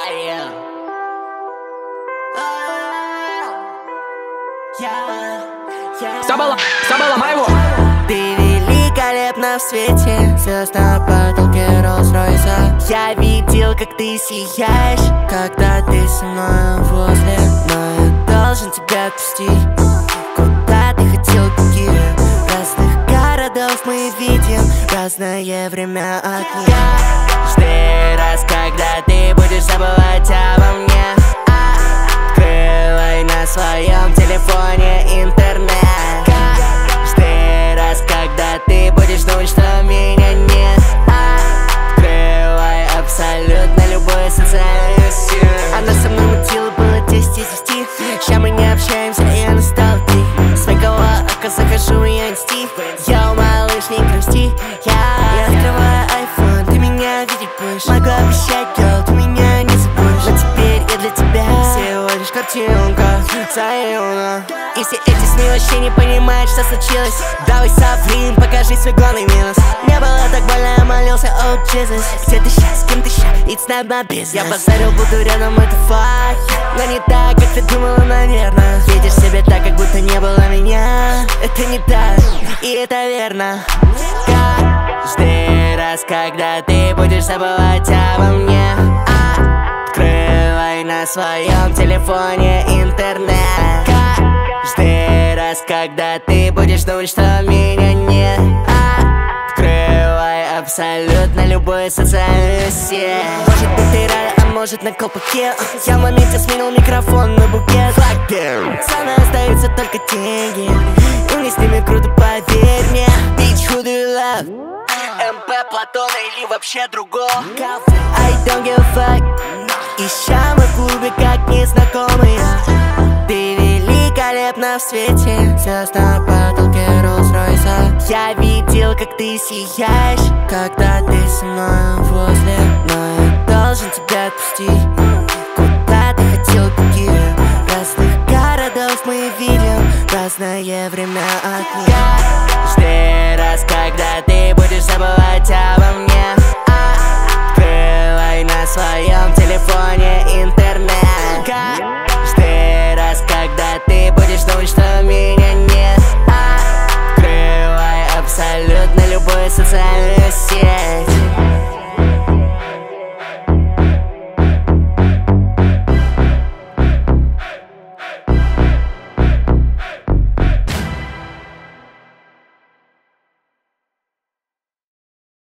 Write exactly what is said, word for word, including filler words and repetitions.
yeah. Все было, все было моего. Ты великолепна в свете звезд на потолке Роллс-Ройса. Я видел, как ты сияешь, когда ты со мной возле. Но я должен тебя отпустить. Куда ты хотел уйти? Разных городов мы видим разное время от дня. Каждый раз, когда ты будешь забывать обо мне, открывай на своем телефоне интернет. Каждый раз, когда ты будешь думать, что меня нет, открывай абсолютно любую социальную сеть. Она со мной мутила, было десять из десяти. Сейчас мы не общаемся, я настал ты. С моего ока захожу, я не стих. Йоу, малыш, не грусти. Я, я открываю айфон, ты меня видеть будешь. Могу обещать, girl, ты меня не забудешь. Но теперь я для тебя всего лишь картинка Заюна. И все эти сны вообще не понимают, что случилось. Давай соври, покажи свой главный минус. Не было так больно, я молился, oh Jesus. Где ты сейчас, с кем ты сейчас, it's not my business. Я позарил, буду рядом, это факт. Но не так, как ты думала, наверное. Видишь себя так, как будто не было меня. Это не так, и это верно. Каждый раз, когда ты будешь забывать обо мне, открывай на своем телефоне интернет. Каждый раз, когда ты будешь думать, что меня нет, открывай абсолютно любую социальную сеть. Может быть ты рада, а может на колпаке. Я в моменте сменил микрофон на букет. Со мной остаются только деньги, и мне с ними круто, поверь мне. Bitch, who do you love? эм пэ, Платона или вообще другого? I don't give a fuck. Ища мы в клубе как незнакомые. Ты великолепна в свете звезд на потолке Роллс-Ройса. Я видел, как ты сияешь, когда ты со мной возле. Но я должен тебя отпустить. Куда ты хотел уйти? Разных городов мы видим разное время от дня. Каждый раз, когда ты будешь забывать обо мне,